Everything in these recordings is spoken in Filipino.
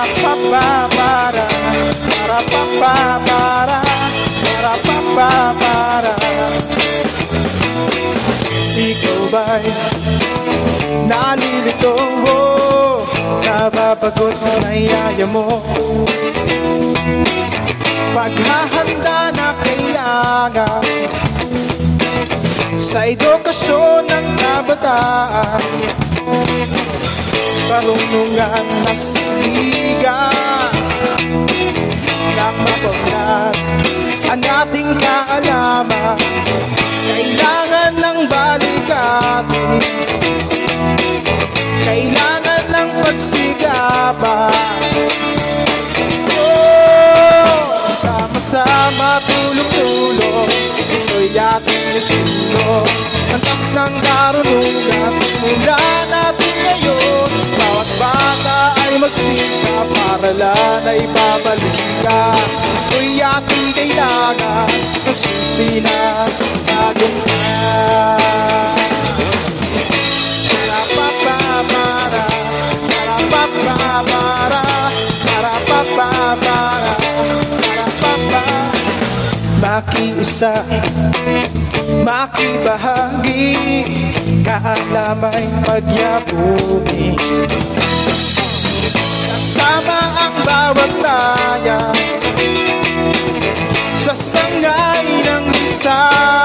Ikaw ba'y nalilito mo? Nababagot mo na iyaya mo? Paghahanda na kailangan sa edukasyon ng kabataan, karunungan na siligan na mapaglat ang ating kaalaman. Kailangan ng balikati, kailangan ng pagsikapan. Oh, sama-sama, tulong-tulong, ito'y ating isulo. Antas ng karunungan, simula natin ngayon. Bawat bata ay magsikap, paralan ay babalikan. Ito'y ating kailangan, ng susi na tagumpay. Para-pa-pa-para, para-pa-pa-para, para-pa-pa-para, para-pa-pa. Makiisa, makibahagi, kaalamay pagyabumi. Kasama ang bawat bayan sa sangay ng isa.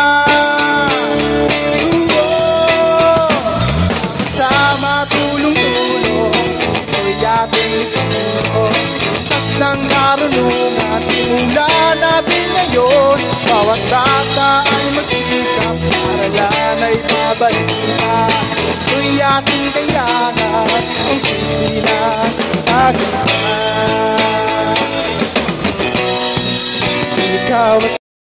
Sama, tulong-tulong, ito'y ating isulo. Tas ng karunungan, simula natin ngayon. Bawat bata ay magsikap, paralan ay babalikan. Ito'y ating kailangan, ang susi na tagumpay. Ikaw at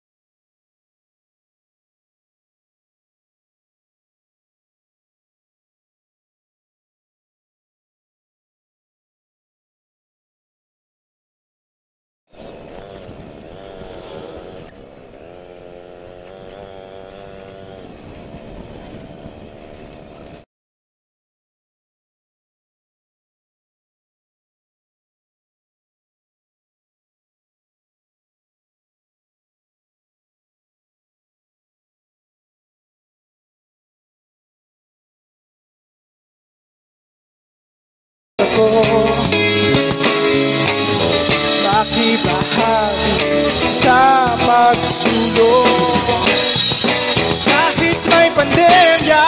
makibahagi sa pagsulong. Kahit may pandemya,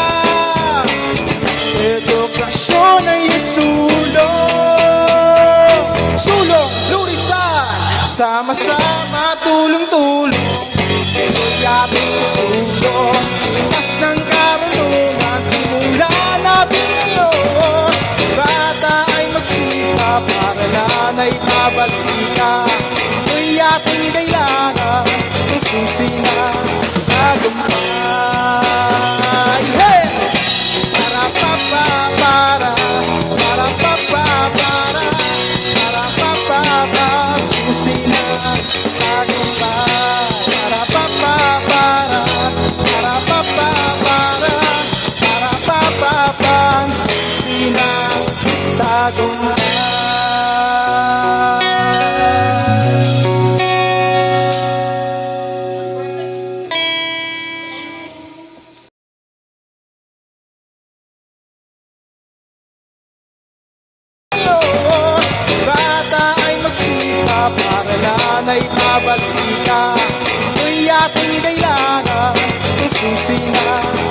edukasyon ay isulong. Sulong, lurisan, sama-sama, tulong-tulong, ito'y ating sulong. Likas ng karunungan, simula natin ngayon. Bata ay magsikap, paralan ay babalikan. Ito'y ating kailangan, ang susi na tagumpay. Hey! Para-pa-pa-para, para-pa-pa-para, para-pa-pa-pa, susi na tagumpay. Para-pa-pa-para, para-pa-pa-para, para-pa-pa-pa, susi na tagumpay. Paralan ay babalikan. Ito'y ating kailangan, ang susi na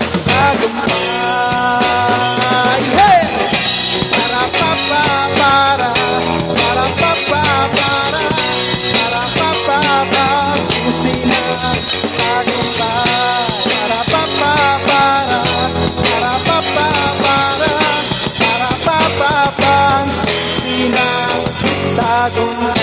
tagumpay. Hey! Para-pa-pa-para, para-pa-pa-para, para-pa-pa-pa, susi na tagumpay. Para-pa-pa-para, para-pa-pa-para, para-pa-pa-pa, susi na tagumpay.